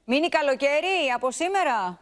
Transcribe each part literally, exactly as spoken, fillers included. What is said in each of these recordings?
Μείνει καλοκαίρι από σήμερα.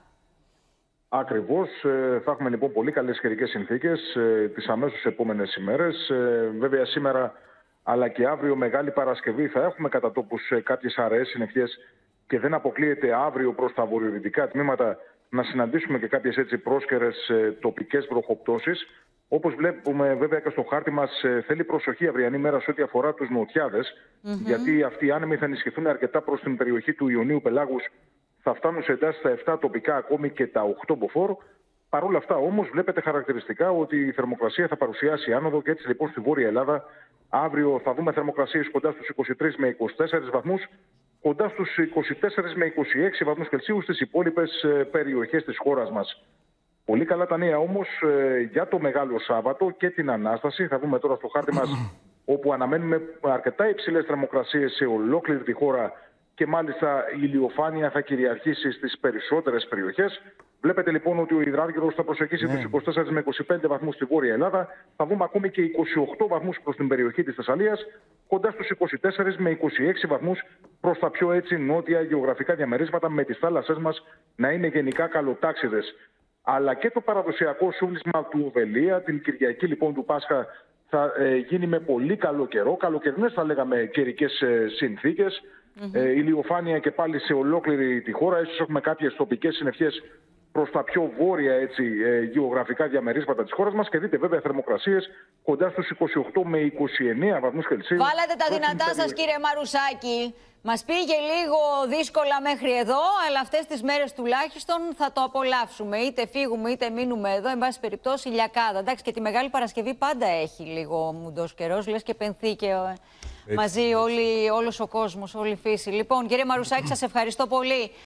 Ακριβώς. Θα έχουμε λοιπόν πολύ καλές καιρικές συνθήκες τις αμέσως επόμενες ημέρες. Βέβαια σήμερα αλλά και αύριο Μεγάλη Παρασκευή θα έχουμε κατά τόπους κάποιες αραιές συννεφιές και δεν αποκλείεται αύριο προς τα βορειοδυτικά τμήματα να συναντήσουμε και κάποιες έτσι πρόσκαιρες τοπικές βροχοπτώσεις. Όπως βλέπουμε βέβαια και στο χάρτη μας, θέλει προσοχή αυριανή μέρα σε ό,τι αφορά τους νοτιάδες, mm-hmm. γιατί αυτοί οι άνεμοι θα ενισχυθούν αρκετά προς την περιοχή του Ιωνίου Πελάγους. Θα φτάνουν σε εντάσεις στα επτά τοπικά, ακόμη και τα οκτώ μποφόρ. Παρ' όλα αυτά όμως βλέπετε χαρακτηριστικά ότι η θερμοκρασία θα παρουσιάσει άνοδο και έτσι λοιπόν στη Βόρεια Ελλάδα αύριο θα δούμε θερμοκρασίες κοντά στους είκοσι τρεις με είκοσι τέσσερις βαθμούς, κοντά στους είκοσι τέσσερις με είκοσι έξι βαθμούς Κελσίου στις υπόλοιπες περιοχές της χώρας μας. Πολύ καλά τα νέα όμως για το Μεγάλο Σάββατο και την Ανάσταση. Θα δούμε τώρα στο χάρτη μας όπου αναμένουμε αρκετά υψηλές θερμοκρασίες σε ολόκληρη τη χώρα και μάλιστα η ηλιοφάνεια θα κυριαρχήσει στις περισσότερες περιοχές. Βλέπετε λοιπόν ότι ο υδράργυρος θα προσεγγίσει ναι. τους είκοσι τέσσερις με είκοσι πέντε βαθμούς στη Βόρεια Ελλάδα. Θα δούμε ακόμη και είκοσι οκτώ βαθμούς προς την περιοχή της Θεσσαλίας, κοντά στους είκοσι τέσσερις με είκοσι έξι βαθμούς προς τα πιο έτσι νότια γεωγραφικά διαμερίσματα, με τις θάλασσές μας να είναι γενικά καλοτάξιδες. Αλλά και το παραδοσιακό σούβλισμα του Οβελία, την Κυριακή λοιπόν του Πάσχα, θα ε, γίνει με πολύ καλό καιρό, καλοκαιρινές θα λέγαμε καιρικές ε, συνθήκες. Mm-hmm. Ε, ηλιοφάνεια και πάλι σε ολόκληρη τη χώρα. Ίσως έχουμε κάποιες τοπικές συννεφιές προς τα πιο βόρεια έτσι, ε, γεωγραφικά διαμερίσματα της χώρας μας. Και δείτε βέβαια θερμοκρασίες κοντά στους είκοσι οκτώ με είκοσι εννέα βαθμούς Κελσίου. Βάλατε τα δυνατά σας κύριε Μαρουσάκη. Μας πήγε λίγο δύσκολα μέχρι εδώ, αλλά αυτές τις μέρες τουλάχιστον θα το απολαύσουμε. Είτε φύγουμε είτε μείνουμε εδώ, εν πάση περιπτώσει ηλιακάδα. Εντάξει, και τη Μεγάλη Παρασκευή πάντα έχει λίγο μουντός καιρός, λες και πενθεί και έτσι, μαζί έτσι. Όλοι, όλος ο κόσμος, όλη η φύση. Λοιπόν, κύριε Μαρουσάκη, σας ευχαριστώ πολύ.